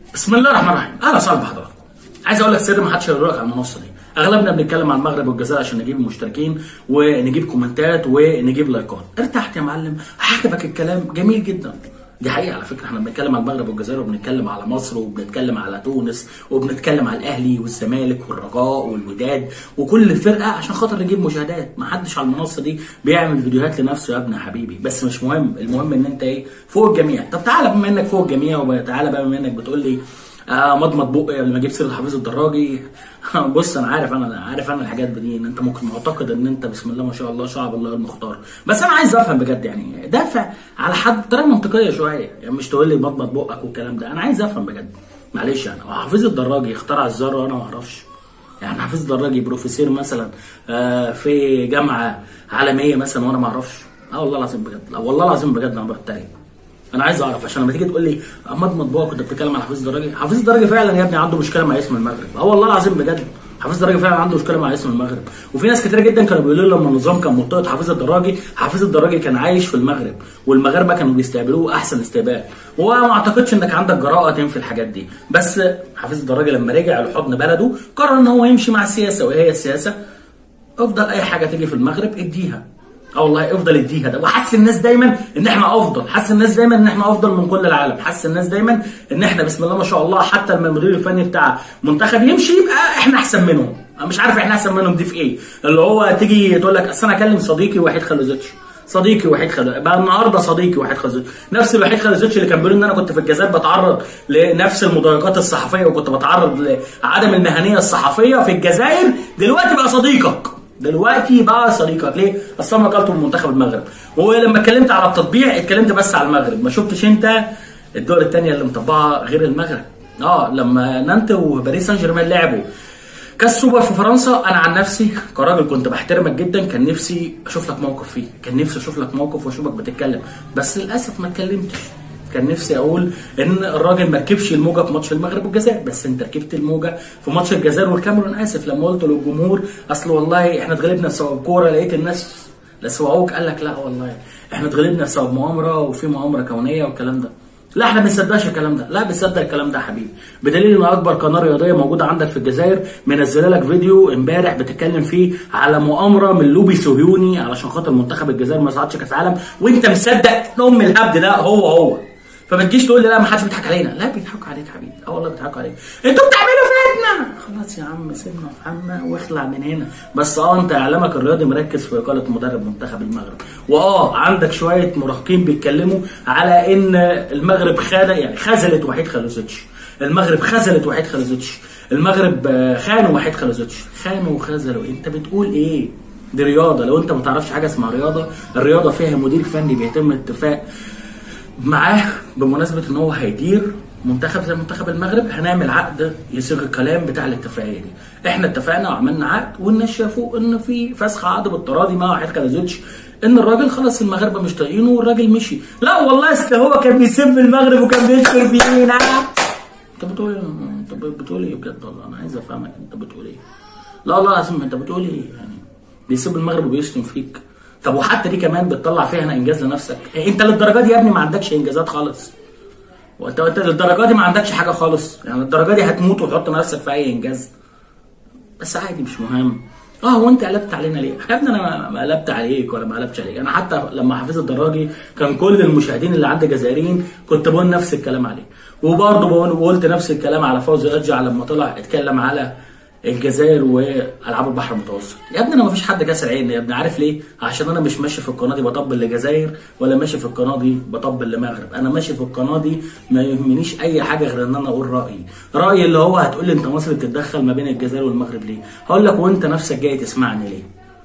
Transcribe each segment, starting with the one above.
بسم الله الرحمن الرحيم. اهلا وسهلا بحضراتكم. عايز اقول لك سر ما حدش هيقول لك على المنصه دي. اغلبنا بنتكلم عن المغرب والجزائر عشان نجيب مشتركين ونجيب كومنتات ونجيب لايكات. ارتحت يا معلم، عجبك الكلام، جميل جدا. دي حقيقه على فكره، احنا بنتكلم على المغرب والجزائر وبنتكلم على مصر وبنتكلم على تونس وبنتكلم على الاهلي والزمالك والرجاء والوداد وكل فرقه عشان خاطر نجيب مشاهدات. ما حدش على المنصه دي بيعمل فيديوهات لنفسه يا ابني يا حبيبي، بس مش مهم، المهم ان انت ايه، فوق الجميع. طب تعالى بما انك فوق الجميع، وتعالى بقى بما انك بتقول لي مضمض بقي قبل ما اجيب سيره حفيظ الدراجي. بص انا عارف الحاجات دي، ان انت ممكن معتقد ان انت بسم الله ما شاء الله شعب الله المختار، بس انا عايز افهم بجد، يعني دافع على حد بطريقه منطقيه شويه، يعني مش تقول لي مضمض بقك والكلام ده. انا عايز افهم بجد، معلش يعني هو حفيظ الدراجي اخترع الذره وانا ما اعرفش؟ يعني حفيظ الدراجي بروفيسور مثلا في جامعه عالميه مثلا وانا ما اعرفش؟ والله العظيم بجد، لا والله العظيم بجد انا بتريق. انا عايز اعرف عشان لما تيجي تقول لي مضمض بقى كنت بتتكلم على حفيظ الدراجي. حفيظ الدراجي فعلا يا ابني عنده مشكله مع اسم المغرب، والله العظيم بجد حفيظ الدراجي فعلا عنده مشكله مع اسم المغرب. وفي ناس كتير جدا كانوا بيقولوا لي لما النظام كان مرتبط حفيظ الدراجي كان عايش في المغرب والمغاربه كانوا بيستقبلوه احسن استقبال. وما اعتقدش انك عندك جراءه تنفي الحاجات دي، بس حفيظ الدراجي لما رجع لحضن بلده قرر ان هو يمشي مع السياسه، وهي السياسه افضل اي حاجه تيجي في المغرب اديها. والله افضل اديها ده، وحس الناس دايما ان احنا افضل، حس الناس دايما ان احنا افضل من كل العالم، حس الناس دايما ان احنا بسم الله ما شاء الله حتى لما المدير الفني بتاع منتخب يمشي يبقى احنا احسن منهم. انا مش عارف احنا احسن منهم دي في ايه، اللي هو تيجي تقول لك اصل انا اكلم صديقي وحيد خلوزيتش، صديقي وحيد خلوزيتش بقى النهارده صديقي وحيد خلوزيتش، نفس الوحيد خلوزيتش اللي كان بيقول ان انا كنت في الجزائر بتعرض لنفس المضايقات الصحفيه وكنت بتعرض لعدم المهنيه الصحفيه في الجزائر، دلوقتي بقى صديقك. ليه؟ اصل انا اكلته من منتخب المغرب. ولما اتكلمت على التطبيع اتكلمت بس على المغرب، ما شفتش انت الدول الثانيه اللي مطبعه غير المغرب. لما نانت وباريس سان جيرمان لعبوا كاس سوبر في فرنسا، انا عن نفسي كراجل كنت بحترمك جدا، كان نفسي اشوف لك موقف فيه، كان نفسي اشوف لك موقف واشوفك بتتكلم، بس للاسف ما اتكلمتش. كان نفسي اقول ان الراجل ما ركبش الموجه في ماتش المغرب والجزائر، بس انت ركبت الموجه في ماتش الجزائر والكاميرون. اسف لما قلت للجمهور اصل والله احنا اتغلبنا بسبب كوره، لقيت الناس لسوعوك قال لك لا والله احنا اتغلبنا بسبب مؤامره وفي مؤامره كونيه والكلام ده. لا احنا ما بنصدقش الكلام ده، لا بنصدق الكلام ده يا حبيبي، بدليل ان اكبر قناه رياضيه موجوده عندك في الجزائر منزله لك فيديو امبارح بتتكلم فيه على مؤامره من لوبي صهيوني علشان خاطر منتخب الجزائر ما يصعدش كاس عالم، وانت مصدق ام الهبد ده هو. فما تجيش تقول لي لا ما حدش بيضحك علينا، لا بيضحكوا عليك يا حبيبي، والله بيضحكوا عليك، انتوا بتعملوا فتنه. خلاص يا عم سيبنا في حالنا واخلع من هنا. بس انت اعلامك الرياضي مركز في اقاله مدرب منتخب المغرب، عندك شويه مراهقين بيتكلموا على ان المغرب خذلت وحيد خلوزيتش، المغرب خذلت وحيد خلوزيتش، المغرب خانوا وحيد خلوزيتش، خانوا وخذلوا. انت بتقول ايه؟ دي رياضه، لو انت ما تعرفش حاجه اسمها رياضه، الرياضه فيها مدير فني بيتم اتفاق معاه بمناسبه ان هو هيدير منتخب زي منتخب المغرب، هنعمل عقد يصيغ الكلام بتاع الاتفاقيه دي. احنا اتفقنا وعملنا عقد، والناس شافوا ان في فسخ عقد بالتراضي مع وحيد خلوزيتش، ان الراجل خلاص المغاربه مش طايقينه والراجل مشي. لا والله اصل هو كان بيسب المغرب وكان بيشكر فينا. انت بتقول ايه بجد؟ والله انا عايز افهمك انت بتقول ايه. لا والله العظيم انت بتقول ايه؟ يعني بيسب المغرب وبيشتم فيك. طب وحتى دي كمان بتطلع فيها هنا انجاز لنفسك؟ انت للدرجه دي يا ابني ما عندكش انجازات خالص، وانت للدرجه دي ما عندكش حاجه خالص، يعني الدرجه دي هتموت وتحط نفسك في اي انجاز؟ بس عادي مش مهم. هو انت قلبت علينا ليه؟ يا ابني انا ما قلبت عليك ولا ما قلبتش عليك، انا حتى لما حفيظ الدراجي كان كل المشاهدين اللي عندي جزائريين كنت بقول نفس الكلام عليه، وبرضه قلت نفس الكلام على فوزي ارجع لما طلع اتكلم على الجزائر والعاب البحر المتوسط. يا ابني انا ما فيش حد كاسر عيني يا ابني، عارف ليه؟ عشان انا مش ماشي في القناه دي بطبل لجزائر ولا ماشي في القناه دي بطبل لمغرب، انا ماشي في القناه دي ما يهمنيش اي حاجه غير ان انا اقول رايي اللي هو هتقول لي انت مصر بتتدخل ما بين الجزائر والمغرب ليه؟ هقول لك وانت نفسك جاي تسمعني ليه؟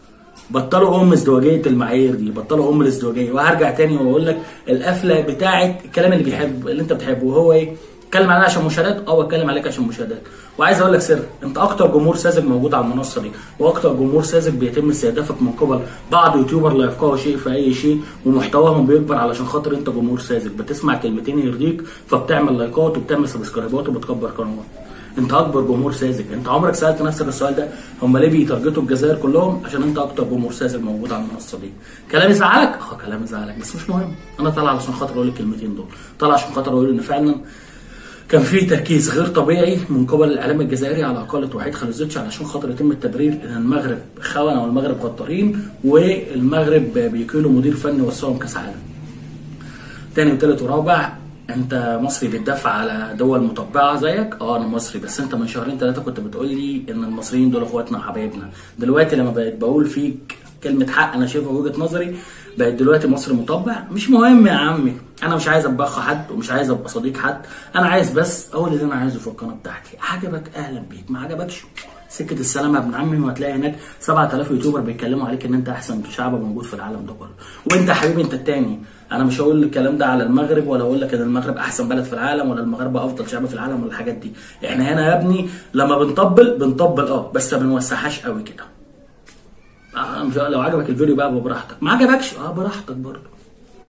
بطلوا ازدواجيه المعايير دي، بطلوا الازدواجيه. وهرجع تاني واقول لك القفله بتاعه الكلام اللي انت بتحبه وهو ايه؟ اتكلم عليا عشان مشاهدات، اتكلم عليك عشان مشاهدات. وعايز اقول لك سر، انت اكتر جمهور ساذج موجود على المنصه دي، واكتر جمهور ساذج بيتم استهدافك من قبل بعض يوتيوبر لا يفقهوا شيء في اي شيء، ومحتواهم بيكبر علشان خاطر انت جمهور ساذج بتسمع كلمتين يرضيك فبتعمل لايكات وبتعمل سبسكرايبات وبتكبر قنوات. انت اكبر جمهور ساذج. انت عمرك سالت نفسك السؤال ده؟ هم ليه بيتارجتوا الجزائر كلهم؟ عشان انت اكتر جمهور ساذج موجود على المنصه دي. كلامي زعلك؟ كلامي زعلك، بس مش مهم. انا طالع علشان خاطر اقول الكلمتين دول، طالع عشان خاطر اقول ان فعلا كان في تركيز غير طبيعي من قبل الاعلام الجزائري على اقاله وحيد خليزوتش علشان خاطر يتم التبرير ان المغرب خونه والمغرب غدارين والمغرب بيكيلوا مدير فني وصلهم كاس عالم. تاني وتالت ورابع، انت مصري بتدافع على دول مطبعه زيك؟ اه انا مصري، بس انت من شهرين ثلاثه كنت بتقول لي ان المصريين دول اخواتنا وحبايبنا. دلوقتي لما بقيت بقول فيك كلمه حق انا شايفها وجهه نظري، بقت دلوقتي مصر مطبع. مش مهم يا عمي، انا مش عايز ابخ حد ومش عايز ابقى صديق حد، انا عايز بس اقول اللي انا عايزه في القناه بتاعتي. عجبك اهلا بيك، ما عجبكش سكه السلامه يا ابن عمي، وهتلاقي هناك 7000 يوتيوبر بيتكلموا عليك ان انت احسن شعب موجود في العالم ده كله. وانت يا حبيبي انت التاني، انا مش هقول الكلام ده على المغرب ولا اقول لك ان المغرب احسن بلد في العالم ولا المغرب افضل شعب في العالم ولا الحاجات دي. احنا هنا يا ابني لما بنطبل بس ما بنوسعهاش قوي كده. مش لو عجبك الفيديو بقى براحتك، ما عجبكش براحتك برضه.